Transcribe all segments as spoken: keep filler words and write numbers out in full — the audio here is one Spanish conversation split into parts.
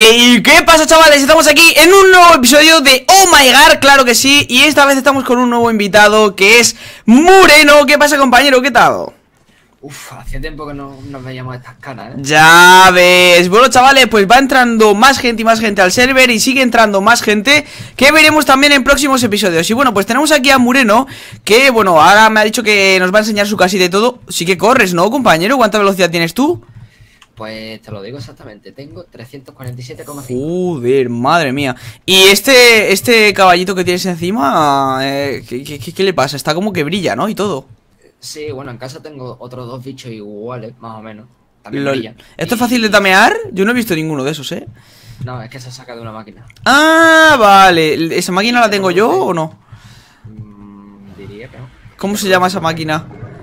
¿Y qué pasa, chavales? Estamos aquí en un nuevo episodio de Oh My God, claro que sí. Y esta vez estamos con un nuevo invitado que es Mureno. ¿Qué pasa, compañero? ¿Qué tal? Uf, hacía tiempo que no nos veíamos estas caras, ¿eh? Ya ves. Bueno, chavales, pues va entrando más gente y más gente al server. Y sigue entrando más gente que veremos también en próximos episodios. Y bueno, pues tenemos aquí a Mureno, que bueno, ahora me ha dicho que nos va a enseñar su casita y todo. Sí que corres, ¿no, compañero? ¿Cuánta velocidad tienes tú? Pues te lo digo exactamente, tengo trescientos cuarenta y siete coma cinco. Joder, madre mía. Y este este caballito que tienes encima, eh, ¿qué, qué, qué le pasa? Está como que brilla, ¿no? Y todo. Sí, bueno, en casa tengo otros dos bichos iguales, más o menos. También Lol. brillan. ¿Esto es Y- fácil de tamear? Yo no he visto ninguno de esos, ¿eh? No, es que se saca de una máquina. Ah, vale. ¿Esa máquina la tengo yo o no? Mm, diría que no. ¿Cómo se llama esa máquina?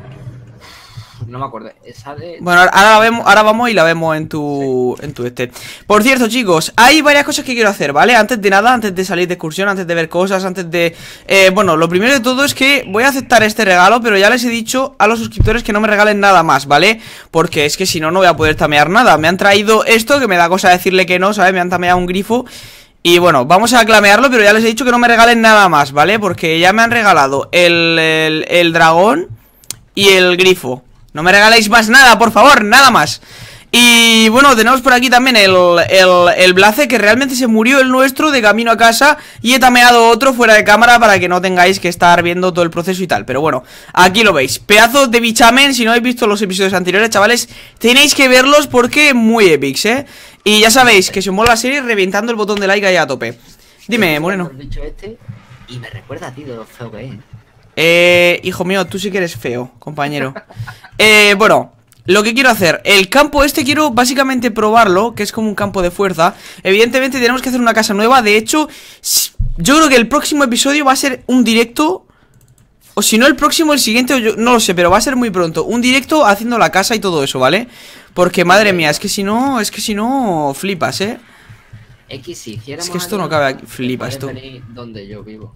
No me acuerdo. Esa de... Bueno, ahora la vemos, ahora vamos y la vemos en tu, en tu este. Por cierto, chicos, hay varias cosas que quiero hacer, ¿vale? Antes de nada, antes de salir de excursión, antes de ver cosas, antes de... Eh, bueno, lo primero de todo es que voy a aceptar este regalo, pero ya les he dicho a los suscriptores que no me regalen nada más, ¿vale? Porque es que si no, no voy a poder tamear nada. Me han traído esto, que me da cosa decirle que no, ¿sabes? Me han tameado un grifo. Y bueno, vamos a clamearlo, pero ya les he dicho que no me regalen nada más, ¿vale? Porque ya me han regalado el, el, el dragón y el grifo. No me regaléis más nada, por favor, nada más. Y bueno, tenemos por aquí también el, el, el Blaze, que realmente se murió el nuestro de camino a casa. Y he tameado otro fuera de cámara para que no tengáis que estar viendo todo el proceso y tal. Pero bueno, aquí lo veis, pedazo de bichamen. Si no habéis visto los episodios anteriores, chavales, tenéis que verlos porque muy epics, ¿eh? Y ya sabéis que si os mola la serie, reventando el botón de like ahí a tope. Dime, Moreno. El bicho este y me recuerda a ti de lo feo que es. Eh, hijo mío, tú sí que eres feo, compañero. Eh, bueno, lo que quiero hacer, el campo este quiero básicamente probarlo, que es como un campo de fuerza. Evidentemente tenemos que hacer una casa nueva. De hecho, yo creo que el próximo episodio va a ser un directo. O si no el próximo, el siguiente, yo no lo sé, pero va a ser muy pronto. Un directo haciendo la casa y todo eso, ¿vale? Porque madre mía, es que si no, es que si no, flipas, ¿eh? X, si hiciéramos Es que esto no algo, cabe aquí, flipas puedes tú. venir donde yo vivo.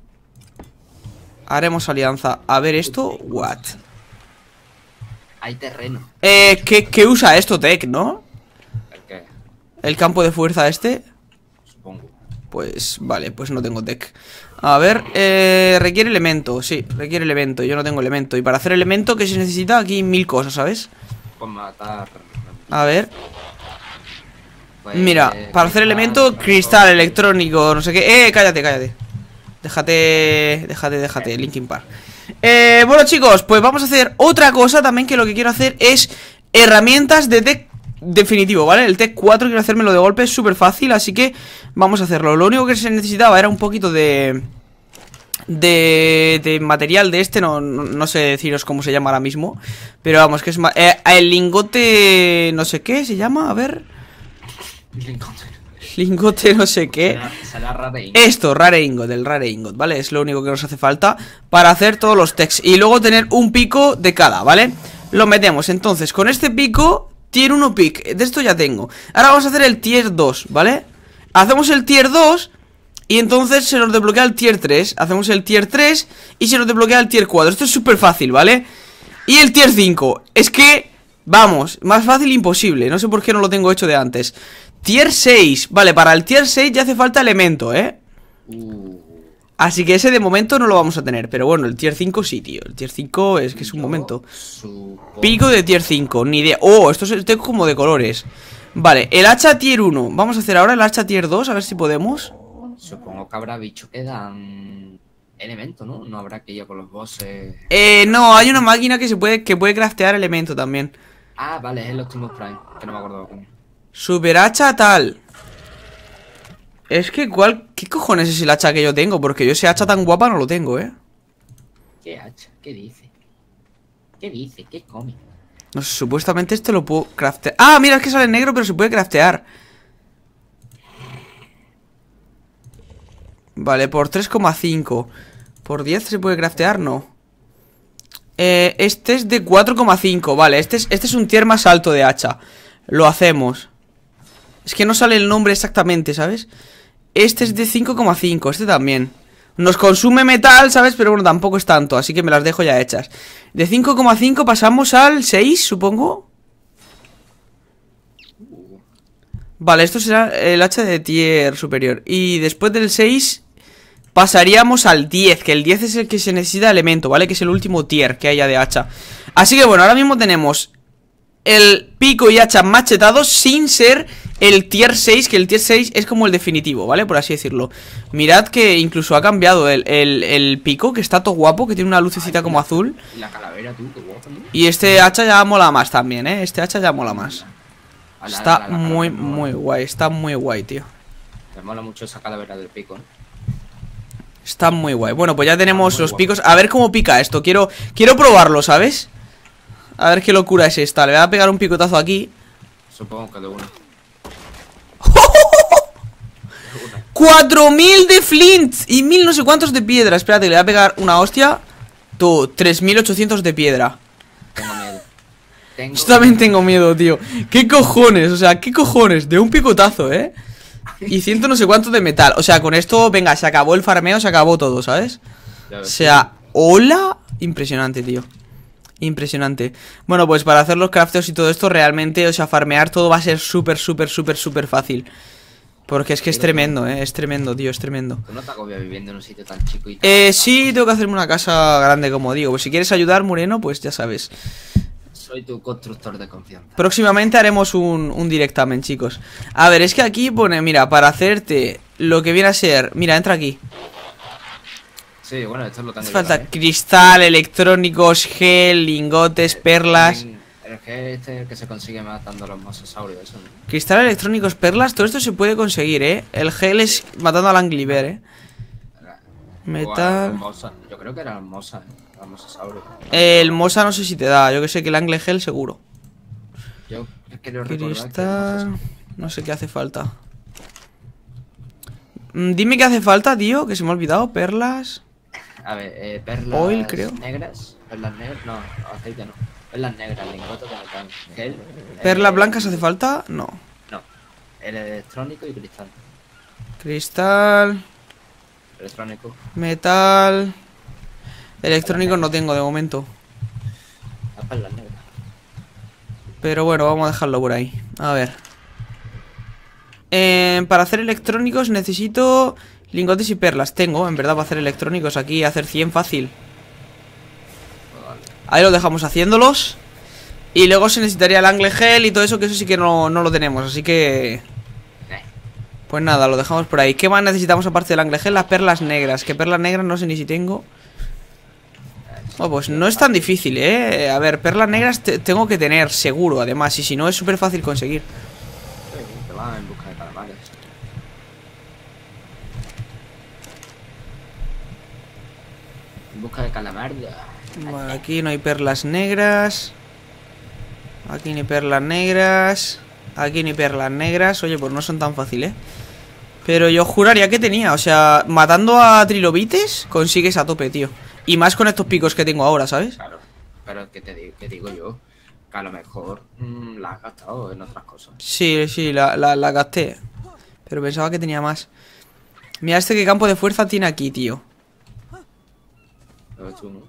Haremos alianza. A ver esto, what? Hay terreno. Eh, ¿qué, qué usa esto, Tech, no? ¿El qué? El campo de fuerza este. Supongo. Pues vale, pues no tengo tech. A ver, eh, requiere elemento. Sí, requiere elemento, yo no tengo elemento. Y para hacer elemento, ¿qué se necesita? Aquí mil cosas, ¿sabes? Pues matar. A ver, Pues, mira, para hacer elemento, cristal, electrónico, no sé qué. Eh, cállate, cállate. Déjate, déjate, déjate, Linkin Park. Eh, bueno, chicos, pues vamos a hacer otra cosa también, que lo que quiero hacer es herramientas de tech definitivo, ¿vale? El tech cuatro quiero hacérmelo de golpe, es súper fácil, así que vamos a hacerlo. Lo único que se necesitaba era un poquito de... De, de material de este, no, no, no sé deciros cómo se llama ahora mismo. Pero vamos, que es ma- eh, el lingote... No sé qué se llama, a ver. Lingote no sé qué. Será, será rare. Esto, rare ingot, el rare ingot, ¿vale? Es lo único que nos hace falta para hacer todos los techs. Y luego tener un pico de cada, ¿vale? Lo metemos, entonces, con este pico tier uno pick, de esto ya tengo. Ahora vamos a hacer el tier dos, ¿vale? Hacemos el tier dos y entonces se nos desbloquea el tier tres. Hacemos el tier tres y se nos desbloquea el tier cuatro. Esto es súper fácil, ¿vale? Y el tier cinco, es que, vamos, más fácil imposible. No sé por qué no lo tengo hecho de antes. Tier seis, vale, para el tier seis ya hace falta elemento, ¿eh? Uh, Así que ese de momento no lo vamos a tener. Pero bueno, el tier cinco sí, tío. El tier cinco es que es un yo momento. supongo- Pico de tier cinco, ni idea. Oh, esto es este como de colores. Vale, el hacha tier uno. Vamos a hacer ahora el hacha tier dos, a ver si podemos. Supongo que habrá bichos que dan elementos, ¿no? No habrá que ir con los bosses. Eh, no, hay una máquina que se puede, que puede craftear elemento también. Ah, vale, es el Optimus Prime, que no me acuerdo cómo. Super hacha tal. Es que cuál, ¿qué cojones es el hacha que yo tengo? Porque yo ese hacha tan guapa no lo tengo, ¿eh? ¿Qué hacha? ¿Qué dice? ¿Qué dice? ¿Qué come? No sé, supuestamente este lo puedo craftear. Ah, mira, es que sale negro, pero se puede craftear. Vale, por tres coma cinco. Por diez se puede craftear, no. Eh, este es de cuatro coma cinco. Vale, este es, este es un tier más alto de hacha. Lo hacemos. Es que no sale el nombre exactamente, ¿sabes? Este es de cinco coma cinco, este también. Nos consume metal, ¿sabes? Pero bueno, tampoco es tanto, así que me las dejo ya hechas. De cinco coma cinco pasamos al seis, supongo. Vale, esto será el hacha de tier superior. Y después del seis pasaríamos al diez, que el diez es el que se necesita de elemento, ¿vale? Que es el último tier que haya de hacha. Así que bueno, ahora mismo tenemos el pico y hacha machetados sin ser el tier seis, que el tier seis es como el definitivo, ¿vale? Por así decirlo. Mirad que incluso ha cambiado el, el, el pico, que está todo guapo, que tiene una lucecita como azul. Y la calavera, tú, qué guapo, ¿no? Y este hacha ya mola más también, ¿eh? Este hacha ya mola más. A la- Está a la- a la muy, calavera, ¿no? muy guay, está muy guay, tío. Me mola mucho esa calavera del pico, ¿no? Está muy guay. Bueno, pues ya tenemos muy los guapo. picos. A ver cómo pica esto. Quiero, quiero probarlo, ¿sabes? A ver qué locura es esta. Le voy a pegar un picotazo aquí. Supongo que de uno. cuatro mil de flint y mil no sé cuántos de piedra. Espérate, le voy a pegar una hostia. Tú, tres mil ochocientos de piedra. Tengo miedo. Tengo Yo también tengo miedo, tío. ¿Qué cojones? O sea, ¿qué cojones? De un picotazo, ¿eh? Y ciento no sé cuánto de metal. O sea, con esto, venga, se acabó el farmeo, se acabó todo, ¿sabes? Ya O ves. sea, hola. Impresionante, tío. Impresionante. Bueno, pues para hacer los crafteos y todo esto, realmente, o sea, farmear todo va a ser súper, súper, súper, súper fácil. Porque es que es tremendo, eh. Es tremendo, tío, es tremendo. ¿Tú no te agobias viviendo en un sitio tan chico y tan... Eh, sí, tengo que hacerme una casa grande, como digo. Pues si quieres ayudar, Moreno, pues ya sabes. Soy tu constructor de confianza. Próximamente haremos un, un directamen, chicos. A ver, es que aquí pone, mira, para hacerte lo que viene a ser... Mira, entra aquí. Sí, bueno, esto lo tengo Hace yo falta también. cristal, electrónicos, gel, lingotes, perlas. El que este es el que se consigue matando a los mosasaurios, eso, ¿no? Cristal, electrónicos, perlas, todo esto se puede conseguir, ¿eh? El gel es matando al Angliver, ¿eh? Metal. O a los mosa- Yo creo que eran mosa, ¿eh? Los mosasaurios. El Mosa no sé si te da, yo que sé que el Angle Gel seguro. Yo quiero recordar que el Cristal... mosa- No sé qué hace falta. Mm, Dime qué hace falta, tío, que se me ha olvidado. Perlas... A ver, eh, perlas Oil, creo. negras. Perlas negras. No, aceite no. Perlas negras, lingotes de metal. Gel. ¿Perlas eh, blancas hace falta? No. No. El electrónico y cristal. Cristal... Electrónico. Metal... Electrónicos no tengo de momento. Las perlas negras. Pero bueno, vamos a dejarlo por ahí. A ver. Eh, para hacer electrónicos necesito lingotes y perlas. Tengo, en verdad, para hacer electrónicos aquí, hacer cien fácil. Pues vale. Ahí lo dejamos haciéndolos. Y luego se necesitaría el Angle Gel y todo eso, que eso sí que no, no lo tenemos. Así que... Eh, Pues nada, lo dejamos por ahí. ¿Qué más necesitamos aparte del Angle Gel? Las perlas negras. Que perlas negras no sé ni si tengo. Oh, pues no es tan difícil, ¿eh? A ver, perlas negras te- tengo que tener, seguro, además. Y si no, es súper fácil conseguir. sí, te van en busca de calamares. En busca de calamarda. Vale, aquí no hay perlas negras. Aquí ni perlas negras. Aquí ni perlas negras. Oye, pues no son tan fáciles, ¿eh? Pero yo juraría que tenía. O sea, matando a trilobites consigues a tope, tío. Y más con estos picos que tengo ahora, ¿sabes? Claro, pero es que te digo, que digo yo que a lo mejor mm, la has gastado en otras cosas. Sí, sí, la, la, la gasté. Pero pensaba que tenía más. Mira este que campo de fuerza tiene aquí, tío. Lo ves tú, ¿no?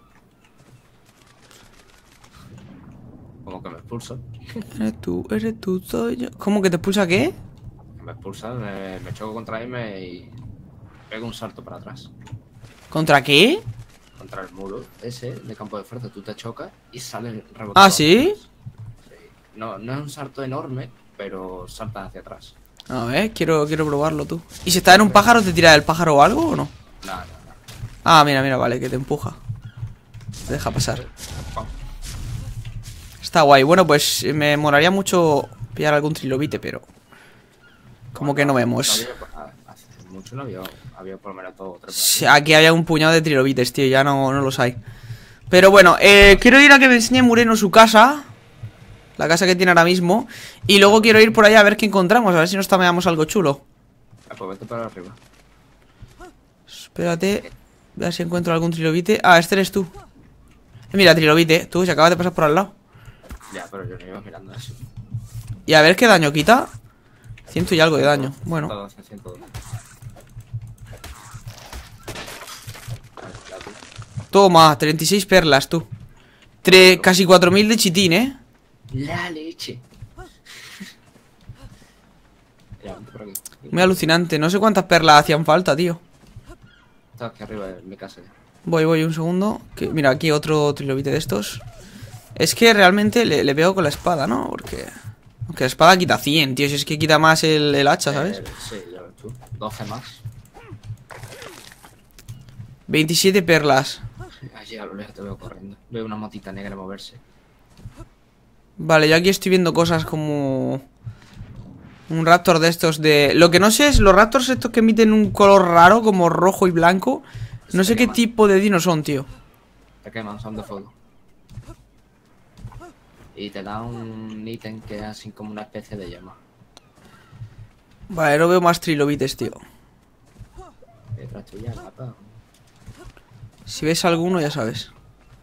Como que me expulsa. Eres tú, eres tú, soy yo. ¿Cómo que te expulsa qué? Me expulsa, me, me choco contra él me- y pego un salto para atrás. ¿Contra qué? Contra el muro ese de campo de fuerza, tú te chocas y sales rebotando. ¿Ah, sí? Sí. No, no es un salto enorme, pero saltas hacia atrás. A ver, quiero, quiero probarlo tú. ¿Y si estás en un pájaro, te tira del pájaro o algo o no? No, no, no. Ah, mira, mira, vale, que te empuja. Te deja pasar. Pam. Está guay. Bueno, pues me molaría mucho pillar algún trilobite, pero... Como que no vemos. había- hace mucho no había, había por lo menos todo tres. Sí, aquí había un puñado de trilobites, tío, ya no, no los hay. Pero bueno, eh, quiero ir a que me enseñe Moreno su casa. La casa que tiene ahora mismo. Y luego quiero ir por allá a ver qué encontramos. A ver si nos tameamos algo chulo. Ah, pues vete para arriba. Espérate. A ver si encuentro algún trilobite. Ah, este eres tú. Eh, mira, trilobite, tú, se acaba de pasar por al lado. Ya, pero yo no iba mirando eso. Y a ver qué daño quita. Ciento y algo de daño. Bueno, ciento doce, ciento doce. Vale, ya tú. toma, treinta y seis perlas, tú. Tre casi cuatro mil de chitín, ¿eh? La leche. Muy alucinante. No sé cuántas perlas hacían falta, tío. Está aquí arriba en mi casa. Voy, voy, un segundo. Que, mira, aquí otro trilobite de estos. Es que realmente le, le pego con la espada, ¿no? Porque... Aunque la espada quita cien, tío. Si es que quita más el, el hacha, ¿sabes? Eh, sí, ya ves tú. doce más. veintisiete perlas. Allí a lo lejos te veo corriendo. Veo una motita negra moverse. Vale, yo aquí estoy viendo cosas como... Un raptor de estos de... Lo que no sé es los raptors estos que emiten un color raro, como rojo y blanco. No sé qué tipo de dinos son, tío. Te queman, son de fuego. Y te da un ítem que es así como una especie de llama. Vale, no veo más trilobites, tío. Detrás tuya, mapa. Si ves alguno, ya sabes.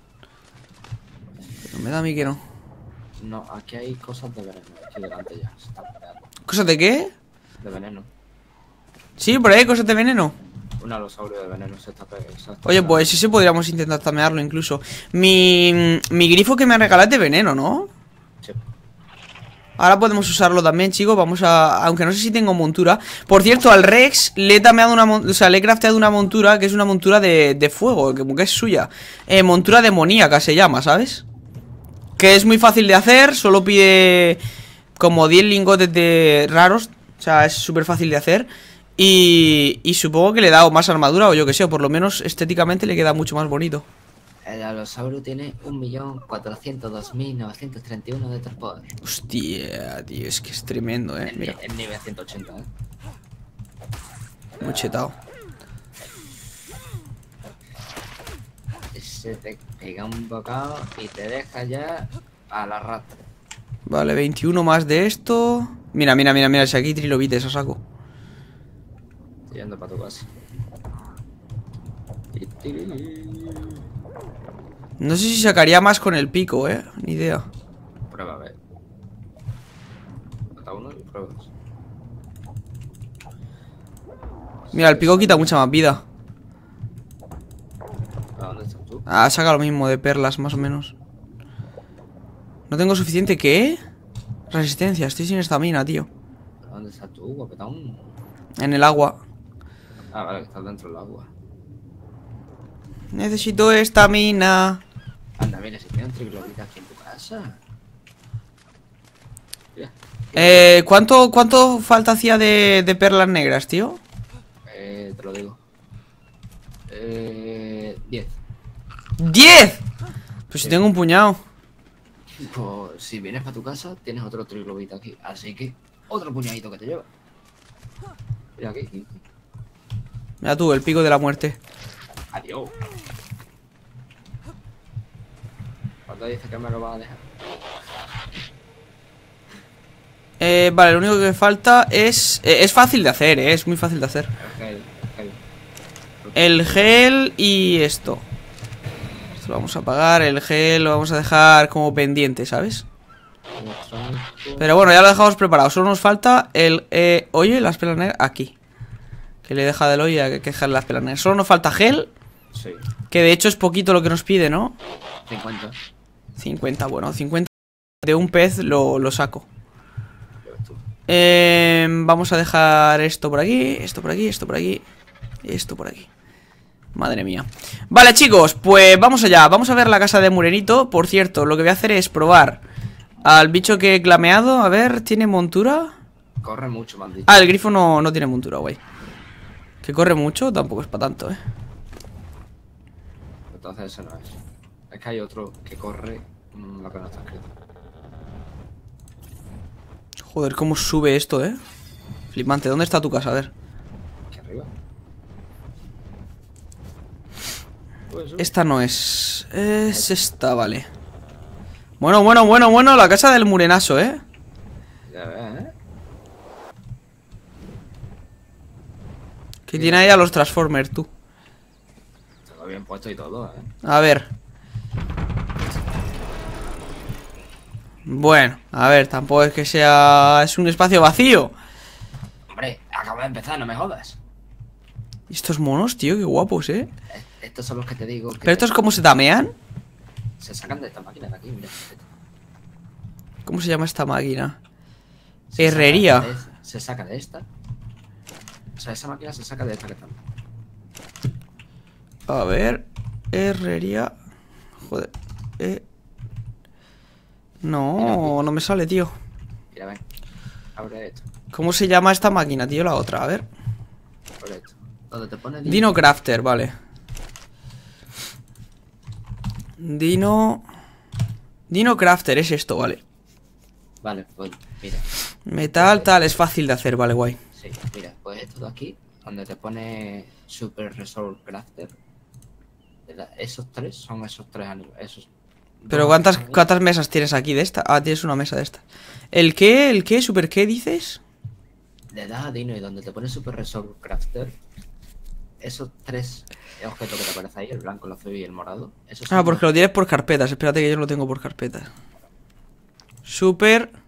Pero me da a mí que no. No, aquí hay cosas de veneno. Aquí delante ya. Se está pegando. ¿Cosas de qué? De veneno. Sí, por ahí hay cosas de veneno. Un alosaurio de veneno se está pegando. Se está Oye, pegando. pues ese podríamos intentar tamearlo incluso. Mi, mi grifo que me regalas de veneno, ¿no? Sí. Ahora podemos usarlo también, chicos. Vamos a... Aunque no sé si tengo montura. Por cierto, al Rex le he tameado una... O sea, le he crafteado una montura que es una montura de, de fuego, que, que es suya. Eh, montura demoníaca se llama, ¿sabes? Que es muy fácil de hacer. Solo pide como diez lingotes de raros. O sea, es súper fácil de hacer. Y, y supongo que le he dado más armadura o yo que sé. O por lo menos estéticamente le queda mucho más bonito. El alosaurio tiene un millón cuatrocientos dos mil novecientos treinta y uno de torpor. Hostia, tío, es que es tremendo, eh. En, Mira, en nivel ciento ochenta, ¿eh? muy chetado. Se te pega un bocado y te deja ya a la rata. Vale, veintiuno más de esto. Mira, mira, mira, mira, si aquí hay trilobites a saco. Estoy yendo para tu casa. No sé si sacaría más con el pico, eh. Ni idea. Prueba, a ver. Mata uno y pruebas. Mira, el pico quita mucha más vida. ¿A dónde estás tú? Ah, saca lo mismo de perlas, más o menos. No tengo suficiente, ¿qué? Resistencia, estoy sin estamina, tío. ¿A dónde estás tú, guapetón? En el agua. Ah, vale, que estás dentro del agua. Necesito estamina. Anda, mira, si tiene un triglobita aquí en tu casa. Mira. Eh, ¿cuánto, cuánto falta hacía de, de perlas negras, tío? Eh, te lo digo. Eh, diez. ¡diez! Pues si tengo un puñado. Pues si vienes para tu casa, tienes otro triglobita aquí. Así que, otro puñadito que te lleva. Mira aquí, aquí. Mira tú, el pico de la muerte. Adiós. ¿Cuándo dices que me lo vas a dejar? Eh, vale, lo único que me falta es... eh, es fácil de hacer, eh, es muy fácil de hacer. El gel, el gel. El gel y esto. Esto lo vamos a apagar, el gel lo vamos a dejar como pendiente, ¿sabes? Pero bueno, ya lo dejamos preparado. Solo nos falta el... Eh, oye, las pelas negras aquí. Que le deja del hoyo hay que dejar las pelas negras. Solo nos falta gel. Sí. Que de hecho es poquito lo que nos pide, ¿no? cincuenta. cincuenta, bueno, cincuenta de un pez lo, lo saco. Ya ves tú. Eh, vamos a dejar esto por aquí, esto por aquí, esto por aquí, esto por aquí. Madre mía. Vale, chicos, pues vamos allá. Vamos a ver la casa de Murenito. Por cierto, lo que voy a hacer es probar al bicho que he clameado. A ver, ¿tiene montura? Corre mucho, me han dicho. Ah, el grifo no, no tiene montura, güey. Que corre mucho, tampoco es para tanto, eh. Entonces ese no es. Es que hay otro que corre mmm, lo que no está escrito. Joder, cómo sube esto, eh. Flipante, ¿dónde está tu casa? A ver. Aquí arriba. Pues, Esta no es... Es esta, vale. Bueno, bueno, bueno, bueno, la casa del Murenazo, eh. ya ves, ¿eh? Que tiene ahí a los Transformers, tú. Todo bien puesto y todo, ¿eh? A ver. Bueno, a ver, tampoco es que sea... Es un espacio vacío. Hombre, acabo de empezar, no me jodas. ¿Y estos monos, tío? Qué guapos, eh. Eh, Estos son los que te digo que ¿Pero estos cómo se tamean? se sacan de esta máquina de aquí, mira. ¿Cómo se llama esta máquina? Se Herrería. saca de- Se saca de esta O sea, esa máquina se saca de esta que está. A ver. Herrería. Joder. Eh. No, no me sale, tío. Mira, ven. Abre esto. ¿Cómo se llama esta máquina, tío? La otra, a ver. Abre esto. Donde te pone Dino Crafter, vale. Dino... Dino Crafter, es esto, vale. Vale, pues mira. Metal, tal, es fácil de hacer, vale, guay. Sí, mira, pues esto de aquí, donde te pone Super Resource Crafter. Esos tres son esos tres animales. Esos Pero ¿cuántas, ¿cuántas mesas tienes aquí de esta? Ah, tienes una mesa de esta. ¿El qué? ¿El qué? ¿Super qué dices? Le das a Dino y donde te pone Super Resource Crafter, esos tres objetos que te aparecen ahí, el blanco, el azul y el morado. Esos Ah, porque lo tienes por carpetas. Espérate que yo lo tengo por carpetas. Super...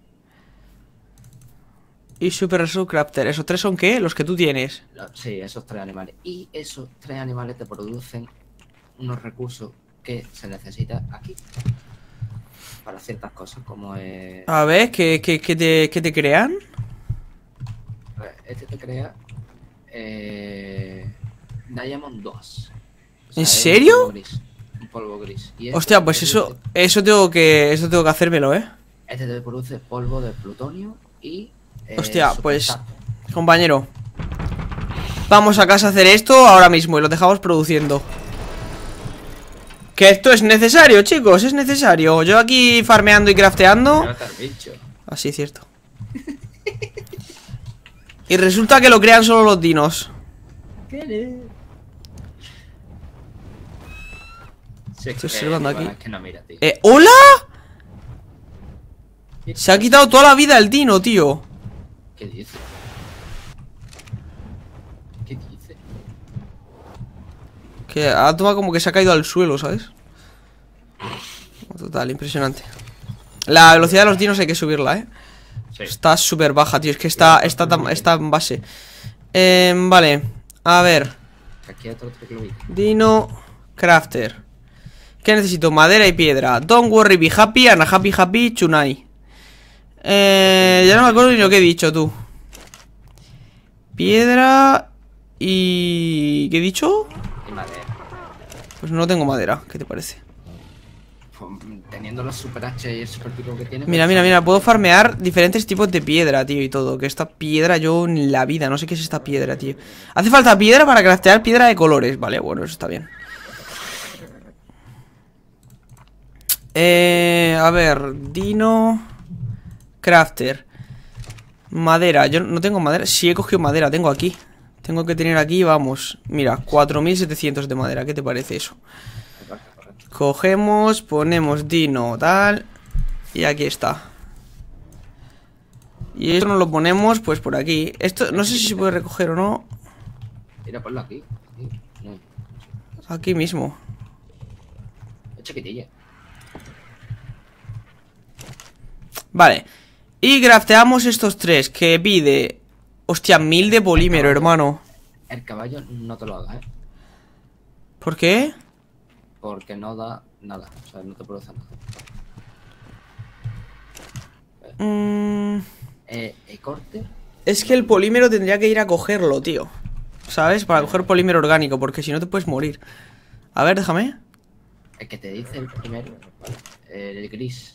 Y Super Resource Crafter. ¿Esos tres son qué? Los que tú tienes. Sí, esos tres animales. Y esos tres animales te producen unos recursos que se necesita aquí para ciertas cosas, como es... A ver, ¿qué, qué, qué te, qué te crean? Este te crea eh, Diamond dos. O sea, ¿En es serio? Un polvo gris, un polvo gris. Y este Hostia, pues te eso, produce- eso tengo que, eso tengo que hacérmelo, ¿eh? Este te produce polvo de plutonio y eh, Hostia, super pues, sap. compañero, vamos a casa a hacer esto ahora mismo y lo dejamos produciendo. Que esto es necesario, chicos, es necesario. Yo aquí farmeando y crafteando. Mata al bicho. Así, cierto. Y resulta que lo crean solo los dinos. Sí, Estoy que- observando bueno, aquí. es que no mira, tío. Eh, ¿hola? Se ha quitado toda la vida el dino, tío. ¿Qué dice? ¿Qué dice? Que ha tomado como que se ha caído al suelo, ¿sabes? Total, impresionante. La velocidad de los dinos hay que subirla, ¿eh? Sí. Está súper baja, tío. Es que está, está, tan- está en base. Eh, vale. A ver. Aquí hay otro triclobito. Dino Crafter. ¿Qué necesito? Madera y piedra. Don't worry, be happy, and a happy happy tonight. Eh, ya no me acuerdo ni lo que he dicho, tú. Piedra y... ¿qué he dicho? Y madera. Pues no tengo madera. ¿Qué te parece? Pues, teniendo los super H y el super pico que tiene. Mira, pues, mira, mira. Puedo farmear diferentes tipos de piedra, tío, y todo. Que esta piedra yo en la vida. No sé qué es esta piedra, tío. Hace falta piedra para craftear piedra de colores. Vale, bueno, eso está bien. Eh, a ver, Dino Crafter. Madera, yo no tengo madera. Sí he cogido madera, tengo aquí. Tengo que tener aquí, vamos. Mira, cuatro mil setecientos de madera. ¿Qué te parece eso? correcto, correcto. Cogemos, ponemos Dino, tal. Y aquí está. Y esto nos lo ponemos pues por aquí. Esto no sé si se puede recoger o no. Mira, ponlo aquí. aquí. No, Aquí mismo. es chiquitilla. Vale. Y crafteamos estos tres. Que pide... Hostia, mil de polímero, hermano. El caballo no te lo hagas, ¿eh? ¿Por qué? Porque no da nada. O sea, no te produce nada. Mm, Eh, el corte. es que el polímero tendría que ir a cogerlo, tío. ¿Sabes? Para coger polímero orgánico. Porque si no te puedes morir. A ver, déjame. El que te dice el primero. ¿Vale? El gris.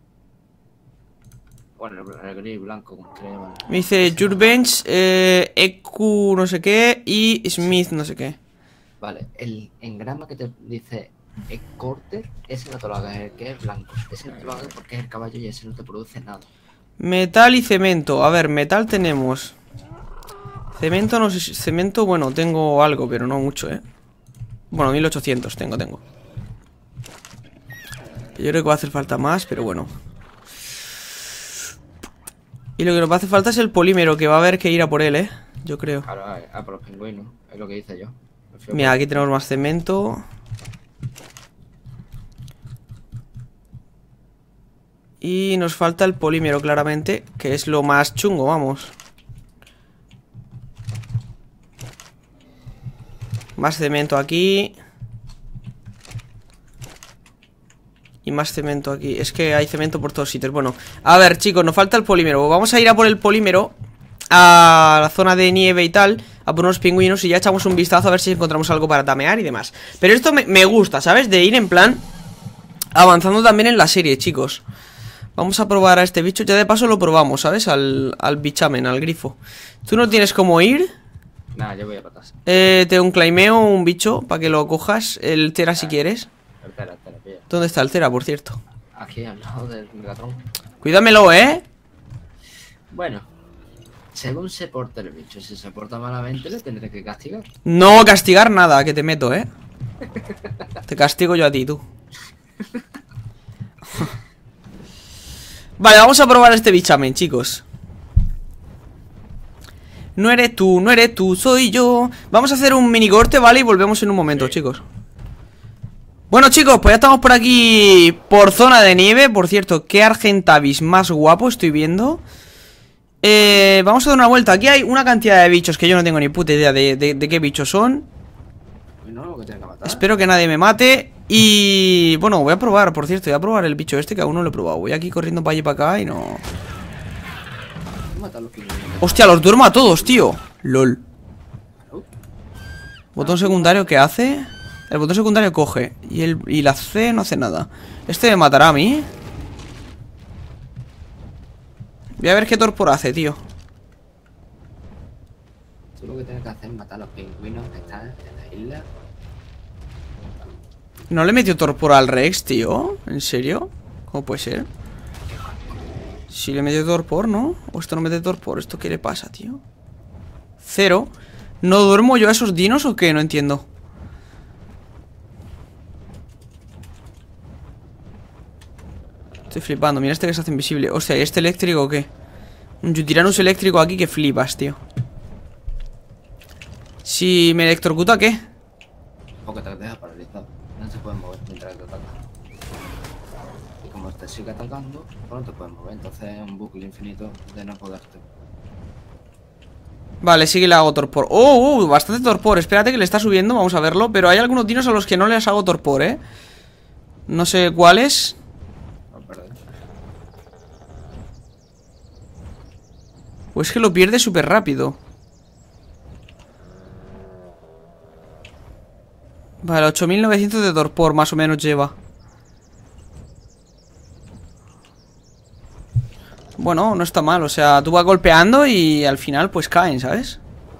Bueno, el, el gris blanco. Como que le llaman. Me dice Jurbench, eh, E Q no sé qué y Smith no sé qué. Vale, el engrama que te dice el corte, ese no te lo hagas, el que es blanco. Ese no te lo hagas porque es el caballo y ese no te produce nada. Metal y cemento. A ver, metal tenemos. Cemento, no sé si... Cemento, bueno, tengo algo, pero no mucho, ¿eh? Bueno, mil ochocientos tengo, tengo. Yo creo que va a hacer falta más, pero bueno. Y lo que nos va a hacer falta es el polímero, que va a haber que ir a por él, ¿eh? Yo creo. Ahora, ah, por los pingüinos, es lo que hice yo. Me fui a Mira, por- aquí tenemos más cemento. Y nos falta el polímero, claramente, que es lo más chungo, vamos. Más cemento aquí. Y más cemento aquí. Es que hay cemento por todos sitios. Bueno, a ver, chicos, nos falta el polímero. Vamos a ir a por el polímero a la zona de nieve y tal. a por unos pingüinos y ya echamos un vistazo a ver si encontramos algo para tamear y demás. Pero esto me, me gusta, ¿sabes? De ir en plan avanzando también en la serie, chicos. Vamos a probar a este bicho, ya de paso lo probamos, ¿sabes? Al, al bichamen, al grifo. ¿Tú no tienes cómo ir? Nada, yo voy a patas. Eh, te unclaimeo un bicho para que lo cojas. El Tera si quieres. El Tera, el Tera, pilla. ¿Dónde está el Tera, por cierto? Aquí al lado del Megatron. Cuídamelo, ¿eh? Bueno, según se porte el bicho, si se porta malamente le tendré que castigar. No castigar nada, que te meto, ¿eh? Te castigo yo a ti, tú. Vale, vamos a probar este bichamen, chicos. No eres tú, no eres tú, soy yo. Vamos a hacer un mini corte, ¿vale? Y volvemos en un momento, sí, chicos. Bueno, chicos, pues ya estamos por aquí, por zona de nieve. Por cierto, qué Argentavis más guapo estoy viendo. eh, Vamos a dar una vuelta. Aquí hay una cantidad de bichos que yo no tengo ni puta idea de, de, de qué bichos son. No, que que matar. Espero que nadie me mate. Y bueno, voy a probar, por cierto, voy a probar el bicho este que aún no lo he probado. Voy aquí corriendo para allí y para acá y no... Hostia, los duermo a todos, tío. LOL. Botón secundario, ¿qué hace? El botón secundario coge y, el, y la C no hace nada. Este me matará a mí. Voy a ver qué torpor hace, tío. Tú lo que tienes que hacer es matar a los pingüinos que están en la isla. ¿No le metió torpor al Rex, tío? ¿En serio? ¿Cómo puede ser? Si le metió torpor, ¿no? ¿O esto no mete torpor? ¿Esto qué le pasa, tío? Cero. ¿No duermo yo a esos dinos o qué? No entiendo. Estoy flipando. Mira este que se hace invisible. Hostia, ¿y este eléctrico o qué? Un Yutiranus eléctrico aquí que flipas, tío. Si me electrocuta, ¿qué? Porque te deja paralizado. No se pueden mover mientras te atacan. Y como te sigue atacando, pues no te puedes mover. Entonces es un bucle infinito de no poderte. Vale, sí que le hago torpor. Oh, oh, bastante torpor. Espérate que le está subiendo, vamos a verlo. Pero hay algunos dinos a los que no les hago torpor, ¿eh? No sé cuáles. No perdés. O es que lo pierde súper rápido. Vale, ocho mil novecientos de torpor más o menos lleva. Bueno, no está mal, o sea, tú vas golpeando y al final pues caen, ¿sabes?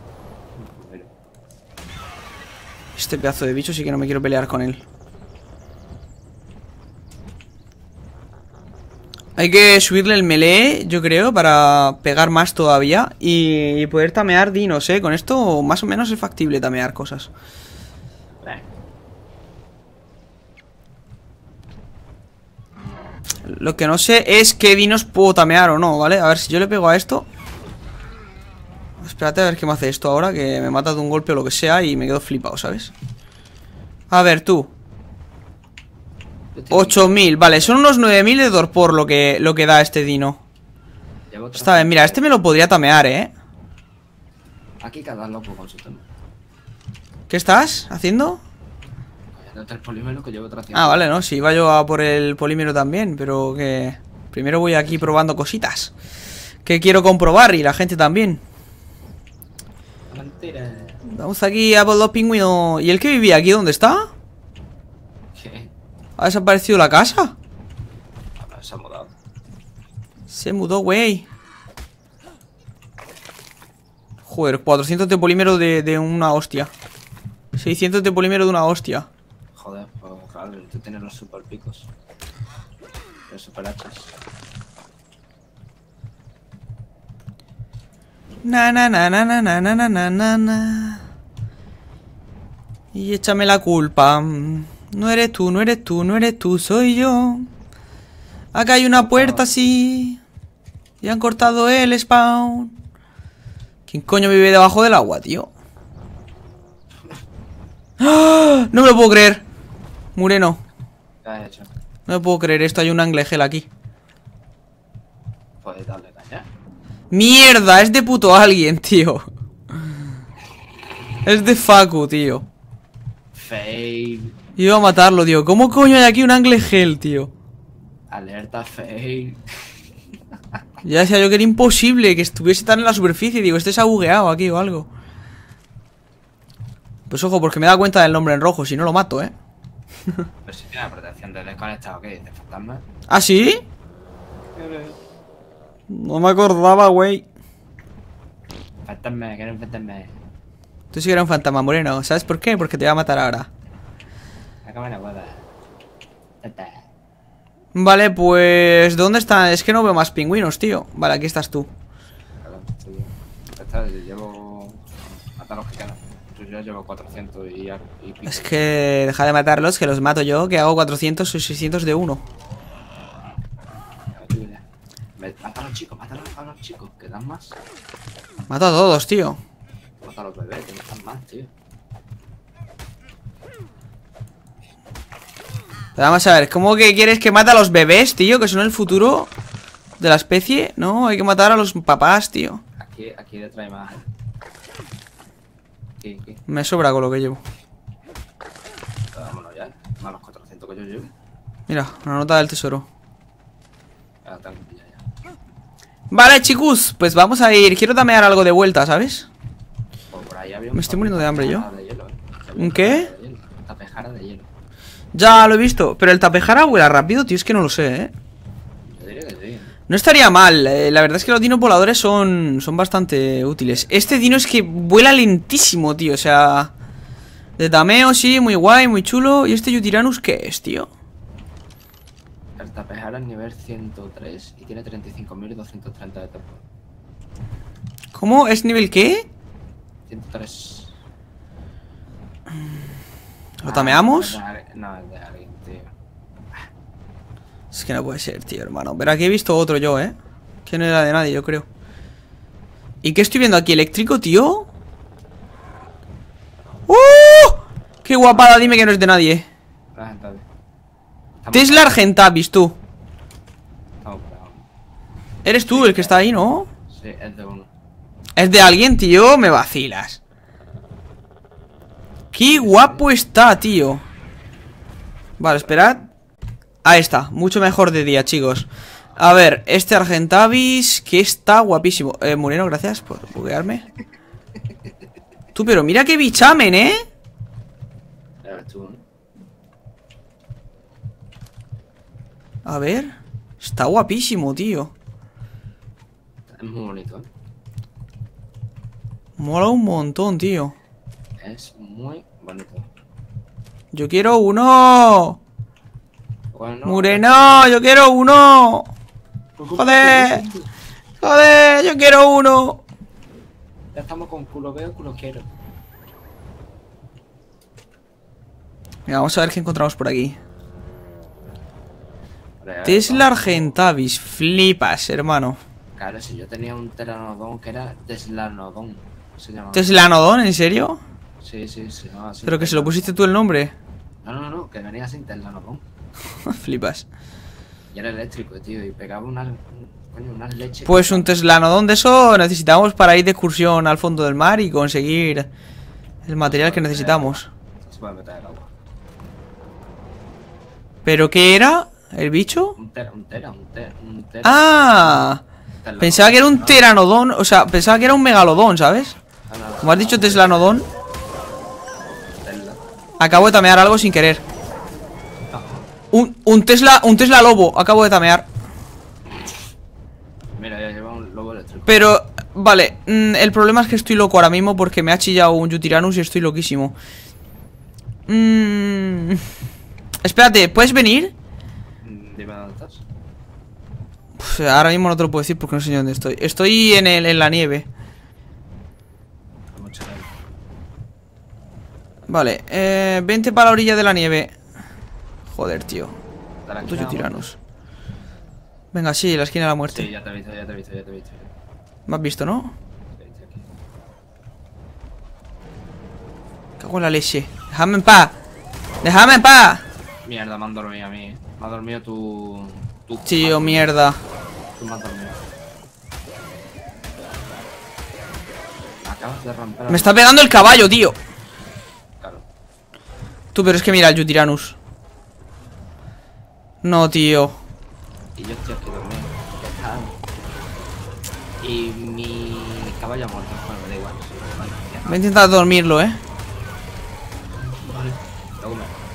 Este pedazo de bicho sí que no me quiero pelear con él. Hay que subirle el melee, yo creo, para pegar más todavía y poder tamear dinos, ¿eh? Con esto más o menos es factible tamear cosas. Lo que no sé es qué dinos puedo tamear o no, ¿vale? A ver, si yo le pego a esto. Espérate a ver qué me hace esto ahora, que me mata de un golpe o lo que sea y me quedo flipado, ¿sabes? A ver, tú. ocho mil, vale, son unos nueve mil de torpor lo que, lo que da este dino. Está bien, mira, este me lo podría tamear, ¿eh? Aquí cada loco con su tema. ¿Qué estás haciendo? El polímero que llevo trazando. Ah, vale, no, si iba yo a por el polímero también, pero que... Primero voy aquí probando cositas que quiero comprobar y la gente también. Mentira. Vamos aquí a por los pingüinos. ¿Y el que vivía aquí dónde está? ¿Qué? ¿Ha desaparecido la casa? Ahora se ha mudado. Se mudó, güey. Joder, cuatrocientos de polímero de, de una hostia. seiscientos de polímero de una hostia. Joder, pues claro, tú tienes los super picos. Los super hachas. Na na na na na na na na na na na. Y échame la culpa. No eres tú, no eres tú, no eres tú, soy yo. Acá hay una puerta así. Y han cortado el spawn. ¿Quién coño vive debajo del agua, tío? ¡Ah! No me lo puedo creer. Mureno. ¿Qué has hecho? No me puedo creer esto, hay un anglegel aquí. Puedes darle caña. ¡Mierda! Es de puto alguien, tío. Es de Facu, tío. Fail. Iba a matarlo, tío. ¿Cómo coño hay aquí un anglegel, tío? Alerta fail. Ya decía yo que era imposible que estuviese tan en la superficie. Digo, este se ha bugueado aquí o algo. Pues ojo, porque me he dado cuenta del nombre en rojo, si no lo mato, ¿eh? Pero si tiene la protección de desconectado, ¿qué dices, fantasma? ¿Ah, sí? No me acordaba, güey. Fantasma, que no fantasma. Tú sí que eres un fantasma moreno, ¿sabes por qué? Porque te voy a matar ahora. Acaba la boda. Vale, pues... ¿dónde están? Es que no veo más pingüinos, tío. Vale, aquí estás tú. Está, llevo... Mata a los que quedan. Yo ya llevo cuatrocientos y, y pico. Es que deja de matarlos, que los mato yo, que hago cuatrocientos y seiscientos de uno. Mata a los chicos, mata a los chicos, que dan más. Mato a todos, tío. Mata a los bebés, que no dan más, tío. Pero vamos a ver, ¿cómo que quieres que mate a los bebés, tío? Que son el futuro de la especie. No, hay que matar a los papás, tío. Aquí, aquí detrás hay más. Aquí, aquí. Me sobra con lo que llevo. Vámonos ya, más los cuatrocientos que yo llevo. Mira, una nota del tesoro. Ya, tengo, ya, ya. Vale, chicos, pues vamos a ir. Quiero damear algo de vuelta, ¿sabes? Pues por ahí había Me estoy muriendo de hambre yo. De hielo, ¿eh? ¿Un qué? Una tapejara de hielo. Ya lo he visto, pero el tapejara vuela rápido, tío, es que no lo sé, ¿eh? Yo diría que sí. No estaría mal, eh, la verdad es que los dinos voladores son, son bastante útiles. Este dino es que vuela lentísimo, tío, o sea... De dameo, sí, muy guay, muy chulo. ¿Y este Yutiranus qué es, tío? El tapejara es nivel ciento tres y tiene treinta y cinco mil doscientos treinta de tempo. ¿Cómo? ¿Es nivel qué? ciento tres. ¿Lo tameamos? Ah, no, es de alguien, tío. Es que no puede ser, tío, hermano. Pero aquí he visto otro yo, ¿eh? Que no era de nadie, yo creo. ¿Y qué estoy viendo aquí? ¿Eléctrico, tío? ¡Uh! ¡Qué guapada! Dime que no es de nadie. Argentavis. Tesla Argentavis, tú. Estamos parados. Eres tú el que está ahí, ¿no? Sí, es de uno. ¿Es de alguien, tío? Me vacilas. ¡Qué guapo está, tío! Vale, esperad. Ahí está, mucho mejor de día, chicos. A ver, este Argentavis, que está guapísimo. Eh, Moreno, gracias por buguearme. Tú, pero mira qué bichamen, ¿eh? Ya ves tú, ¿no? A ver. Está guapísimo, tío. Es muy bonito, ¿eh? Mola un montón, tío. Es muy bonito. Yo quiero uno. Bueno, Moreno, yo quiero uno. Joder. Joder, yo quiero uno. Ya estamos con culo veo, culo quiero. Mira, vamos a ver qué encontramos por aquí. Vale, Tesla vamos. Argentavis, flipas, hermano. Claro, si yo tenía un Pteranodon que era Teslanodon. Se llama. ¿Teslanodon, en serio? Sí, sí, sí. No, así Pero que se lo pusiste tú el nombre. No, no, no, que venía sin Teslanodon. Flipas. Y era eléctrico, tío, y pegaba unas. Coño, unas leches. Pues un Teslanodon de eso necesitamos para ir de excursión al fondo del mar y conseguir el material que necesitamos. Se puede meter el agua. ¿Pero qué era? ¿El bicho? Un tera, un tera, un tera. Un tera ¡Ah! Teslanodon. Pensaba que era un Pteranodon, o sea, pensaba que era un Megalodón, ¿sabes? No, no, no, Como has dicho no, Teslanodon, Tesla. acabo de tamear algo sin querer. Un, un Tesla, un Tesla lobo, acabo de tamear. Mira, ya lleva un lobo eléctrico. Pero, vale, mm, el problema es que estoy loco ahora mismo porque me ha chillado un Yutiranus y estoy loquísimo. Mm, espérate, ¿puedes venir? Mm, Dime dónde estás. Uf, ahora mismo no te lo puedo decir porque no sé ni dónde estoy. Estoy en, el, en la nieve. Hay mucha nieve. Vale, eh, vente para la orilla de la nieve. Joder, tío. ¿De la Puto esquina de la Yutiranus. Venga, sí, la esquina de la muerte. Sí, ya te he visto, ya te he visto, ya te he visto. ¿Me has visto, no? Te he visto aquí. Cago en la leche. Déjame en paz. Déjame en paz. Mierda, me han dormido a mí, eh. Me ha dormido tu... tu Tío, me mierda. Tú me has dormido. Acabas de romper... Me está pegando el caballo, tío. Claro. Tú, pero es que mira el Yutiranus. No, tío. Y yo estoy aquí dormido. Ya está. Y mi caballo ha muerto. Bueno, me da igual. Vale, ya. Voy a intentar dormirlo, eh.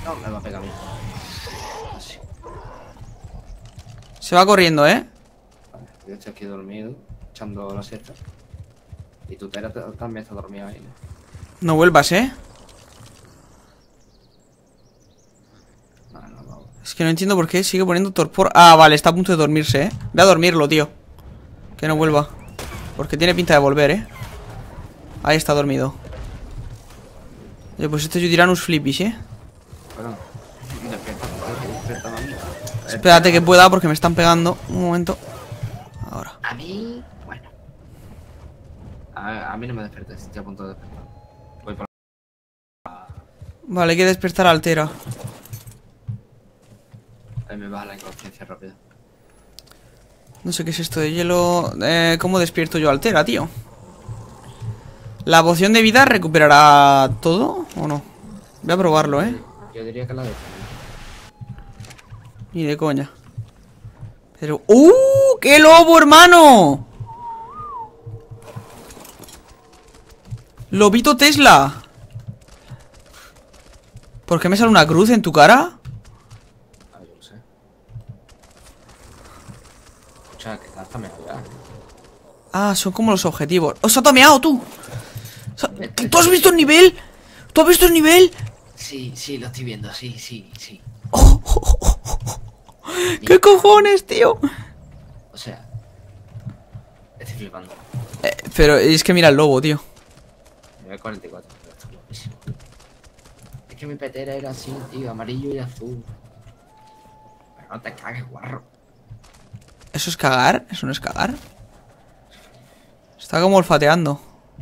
No, me va a pegar a mí. Así. Se va corriendo, ¿eh? Vale, yo estoy aquí dormido, echando la siesta. Y tu Tera también está dormida ahí, ¿no? No vuelvas, ¿eh? No, no, no. Es que no entiendo por qué sigue poniendo torpor. Ah, vale, está a punto de dormirse, ¿eh? Ve a dormirlo, tío. Que no vuelva. Porque tiene pinta de volver, ¿eh? Ahí está dormido. Oye, pues este Yutirannus flipis, ¿eh? Bueno, despierta, despierta, mami. Espérate que pueda porque me están pegando. Un momento. Ahora. A mí, bueno. A, a mí no me despiertes, estoy a punto de despertar. Voy por... Vale, hay que despertar a Altera. Ahí me baja la inconsciencia rápida. No sé qué es esto de hielo. Eh, ¿Cómo despierto yo a Altera, tío? ¿La poción de vida recuperará todo o no? Voy a probarlo, ¿eh? Yo diría que la de... Ni de coña. Pero... ¡Uh! ¡Qué lobo, hermano! Lobito Tesla. ¿Por qué me sale una cruz en tu cara? Ah, yo lo sé. Escucha, que hasta me ayuda. Ah, son como los objetivos. ¡Oh, se ha tomeado, tú! ¿Tú has visto el nivel? ¿Tú has visto el nivel? Sí, sí, lo estoy viendo, sí, sí, sí. Oh, oh, oh, oh. ¿Qué cojones, tío? O sea, estoy flipando. Eh, pero es que mira el lobo, tío. Nivel cuarenta y cuatro, pero está guapísimo. Es que mi petera era así, tío, amarillo y azul. Pero no te cagues, guarro. ¿Eso es cagar? ¿Eso no es cagar? Está como olfateando.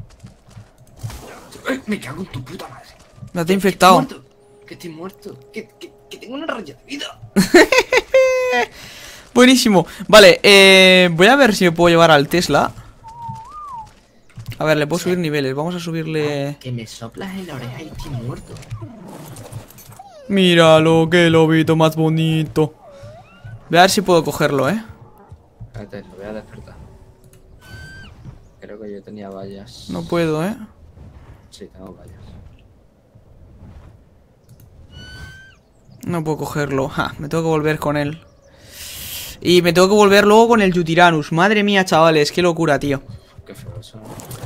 ¡Ay, me cago en tu puta madre! Me ha infectado. Que estoy muerto, que, que, que tengo una raya de vida. Buenísimo. Vale, eh, voy a ver si me puedo llevar al Tesla. A ver, le puedo subir niveles. Vamos a subirle... Que me soplas en la oreja y estoy muerto. Míralo, qué lobito más bonito. Voy a ver si puedo cogerlo, eh. Espérate, lo voy a despertar. Creo que yo tenía vallas. No puedo, eh. Sí, tengo vallas. No puedo cogerlo. Ja, me tengo que volver con él. Y me tengo que volver luego con el Yutirannus. Madre mía, chavales, qué locura, tío. Qué feo eso.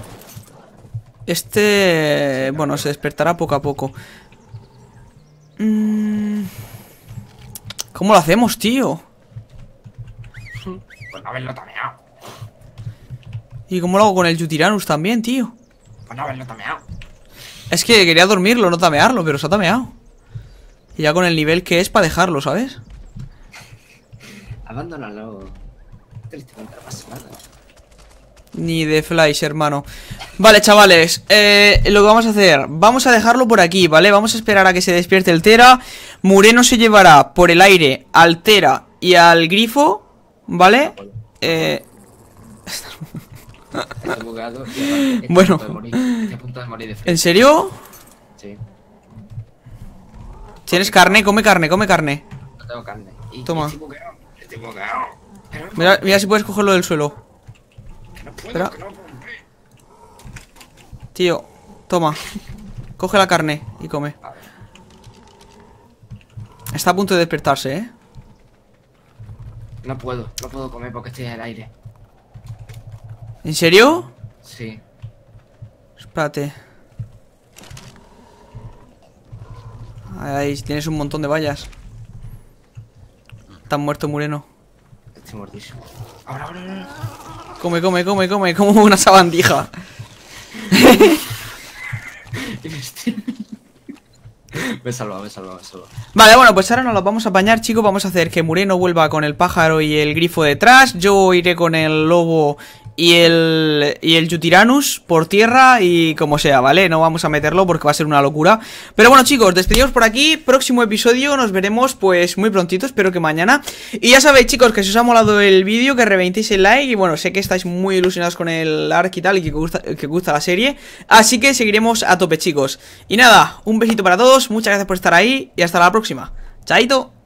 Este... Bueno, se despertará poco a poco. Mm... ¿Cómo lo hacemos, tío? Pues no haberlo tameado. ¿Y cómo lo hago con el Yutirannus también, tío? Pues no haberlo tameado. Es que quería dormirlo, no tamearlo, pero se ha tameado. Y ya con el nivel que es para dejarlo, ¿sabes? Abandónalo. Tristemente no pasa nada. Ni de flash, hermano. Vale, chavales, eh, lo que vamos a hacer, vamos a dejarlo por aquí, ¿vale? Vamos a esperar a que se despierte el Tera. Mureno se llevará por el aire al Tera y al Grifo, ¿vale? Eh... Estoy bugado y aparte estoy Bueno. a punto de morir. Estoy a punto de morir de frío. ¿En serio? Sí, ¿Tienes carne? Come carne, come carne. no tengo carne. Y Toma. Estoy bugado, estoy bugado. Pero no Mira, puedo, mira si puedes cogerlo del suelo. que no puedo, espera. que no puedo romper. Tío, toma. Coge la carne y come. A ver, Está a punto de despertarse, ¿eh? no puedo, no puedo comer porque estoy en el aire. ¿En serio? Sí. Espérate. Ahí tienes un montón de vallas. Estás muerto, Mureno. Estoy muertísimo. Ahora, ahora, ahora. Come, come, come, come, como una sabandija. Me he salvado, me he salvado, me he salvado. Vale, bueno, pues ahora nos los vamos a apañar, chicos. Vamos a hacer que Mureno vuelva con el pájaro y el grifo detrás. Yo iré con el lobo y el, y el Yutirannus por tierra y como sea, ¿vale? No vamos a meterlo porque va a ser una locura. Pero bueno, chicos, despedimos por aquí. Próximo episodio, nos veremos pues muy prontito, espero que mañana. Y ya sabéis, chicos, que si os ha molado el vídeo, que reventéis el like. Y bueno, sé que estáis muy ilusionados con el arc y tal, y que gusta, que gusta la serie. Así que seguiremos a tope, chicos. Y nada, un besito para todos, muchas gracias por estar ahí y hasta la próxima. ¡Chaito!